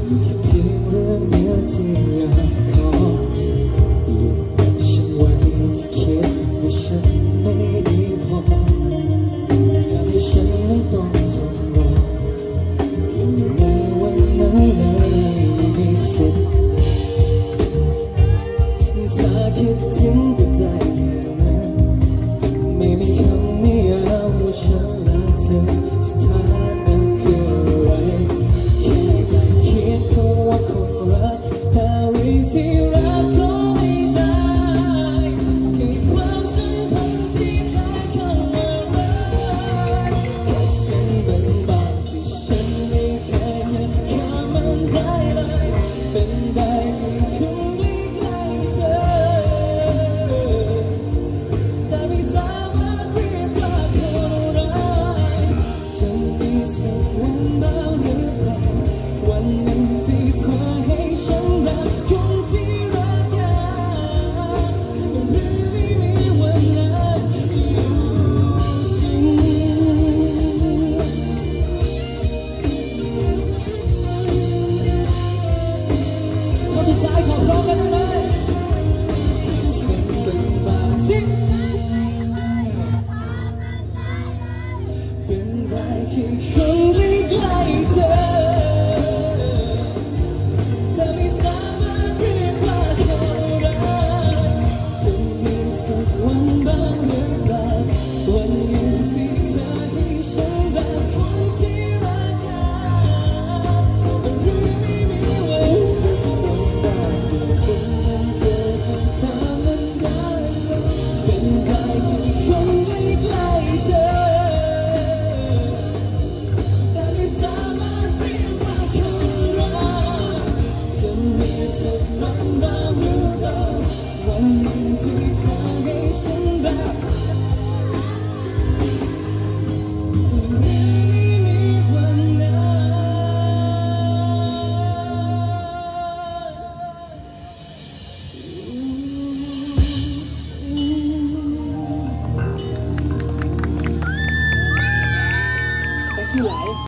แค่เพียงเรื่องเดียวที่อยากขอหยุดฉันไว้ที่คิดว่าฉันไม่ดีพออยากให้ฉันนั้นต้องทนรอยังอยู่ในวันนั้นเลยไม่มีสิทธิ์ถ้าคิดถึงก็ได้แค่นั้นไม่มีคำนิยามว่าฉันและเธอสถานะคืออะไรแค่ได้คิดเขาว่าคนรักแต่วิธีรักก็ไม่ได้แค่ความสัมพันธ์ที่คล้ายคำว่ารักแค่เส้นบางๆที่ฉันไม่เคยจะข้ามมันได้เลยเป็นได้แค่คนใกล้ๆเธอแต่ไม่สามารถเรียกว่าคนรักจะมีสักวันบ้างหรือเปล่าวันหนึ่งที่เธอให้ฉันรักคนที่รักกันหรือไม่มีวันนั้นอยู่จริงข้อสุดท้ายขอพร้อมกันได้ไหมสิ่งบางๆที่เป็นได้แค่คนใกล้ๆเธอแต่ไม่สามารถเรียกว่าคนรักจะมีสักวันบ้างหรือเปล่าวันหนึ่งที่เธอให้ฉันรักคนที่รักกันหรือไม่มีวันได้แต่ฉันยังเกิดตามมันได้เป็นได้แค่คนใกล้ๆเธอแต่ไม่สามารถเรียกว่าคนรักจะมีสักวันบ้างหรือเปล่าวันหนึ่งที่เธอ